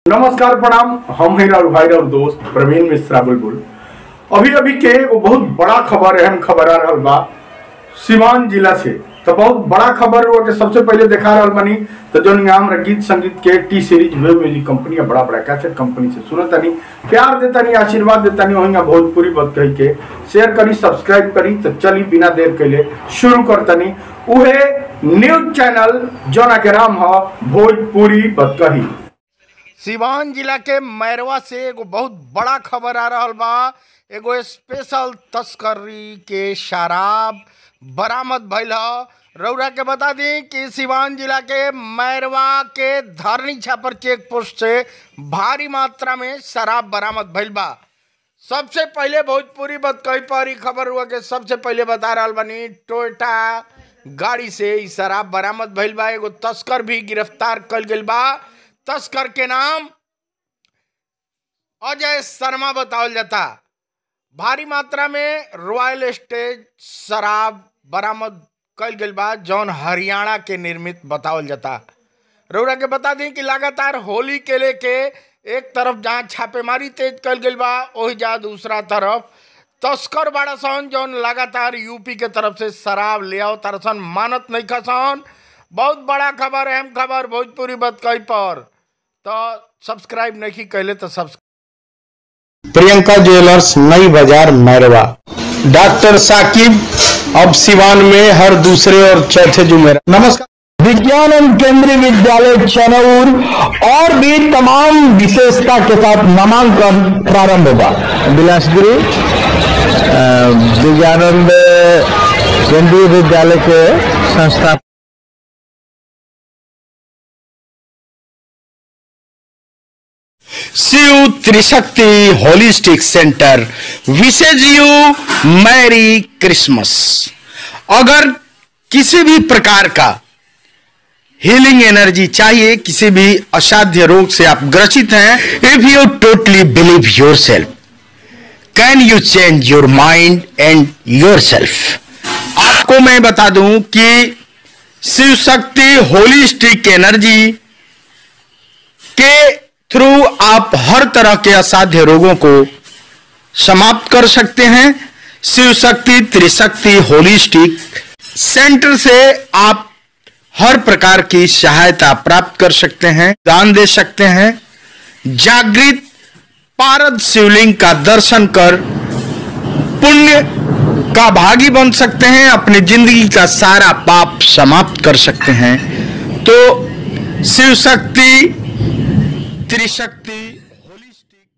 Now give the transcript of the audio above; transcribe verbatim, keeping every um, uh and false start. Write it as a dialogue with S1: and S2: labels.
S1: नमस्कार प्रणाम। हम हैं राहुल भाई और दोस्त प्रवीण मिश्रा बुलबुल। अभी अभी के वो बहुत बड़ा खबर अहम खबर आ रहा बा सिवान जिला से। तो बहुत बड़ा खबर हुआ कि सबसे पहले देखा रहा बनी तो जो नाम गीत संगीत के T Series Wave Music company बड़ा बड़ा कैसेट कंपनी से सुनता नहीं, प्यार देता नहीं, आशीर्वाद देता नहीं, वहीं भोजपुरी बात कही के शेयर करी, सब्सक्राइब करी। तो चली बिना देर के लिए शुरू करता नहीं उहे न्यूज चैनल जो ना के नाम है भोजपुरी बात कही।
S2: सिवान जिला के मैरवा से एगो बहुत बड़ा खबर आ रहा बा। एगो स्पेशल तस्करी के शराब बरामद भइल ह। रउरा के बता दी कि सिवान जिला के मैरवा के धरनी छापर चेक पोस्ट से भारी मात्रा में शराब बरामद भइल बा। सबसे पहले भोजपुरी बात कही पर खबर हुआ कि सबसे पहले बता रहा बनी टोयोटा गाड़ी से ई शराब बरामद भइल बा। एगो तस्कर भी गिरफ्तार कल गइल बा। तस्कर के नाम अजय शर्मा बतावल जाता। भारी मात्रा में रॉयल स्टेज शराब बरामद कल गइल बा जौन हरियाणा के निर्मित बतावल जाता। रउरा के बता दी कि लगातार होली के लेके एक तरफ जहाँ छापेमारी तेज कल गइल बा, वही जा दूसरा तरफ तस्कर बड़ा सन जौन लगातार यूपी के तरफ से शराब ले आओ तरसन मानत नहीं खसन। बहुत बड़ा खबर, अहम खबर भोजपुरी बात कही पर। तो सब्सक्राइब नहीं कैले तो सब्सक्राइब।
S3: प्रियंका ज्वेलर्स नई बाजार मैरवा। डॉक्टर साकिब अब सिवान में हर दूसरे और चौथे जुमेरा। नमस्कार। विज्ञान एवं केंद्रीय विद्यालय चनौर और भी तमाम विशेषता के साथ नामांकन प्रारंभ होगा। बिलासपुरी विज्ञानंद केंद्रीय विद्यालय के संस्था शिव त्रिशक्ति होलिस्टिक सेंटर विशेष यू मैरी क्रिसमस। अगर किसी भी प्रकार का हीलिंग एनर्जी चाहिए, किसी भी असाध्य रोग से आप ग्रसित हैं, if you totally believe yourself can you change your mind and yourself. आपको मैं बता दूं कि शिव शक्ति होलिस्टिक एनर्जी के थ्रू आप हर तरह के असाध्य रोगों को समाप्त कर सकते हैं। शिव शक्ति त्रिशक्ति होलिस्टिक सेंटर से आप हर प्रकार की सहायता प्राप्त कर सकते हैं, दान दे सकते हैं, जागृत पारद शिवलिंग का दर्शन कर पुण्य का भागी बन सकते हैं, अपनी जिंदगी का सारा पाप समाप्त कर सकते हैं। तो शिव शक्ति त्रिशक्ति होलिस्टिक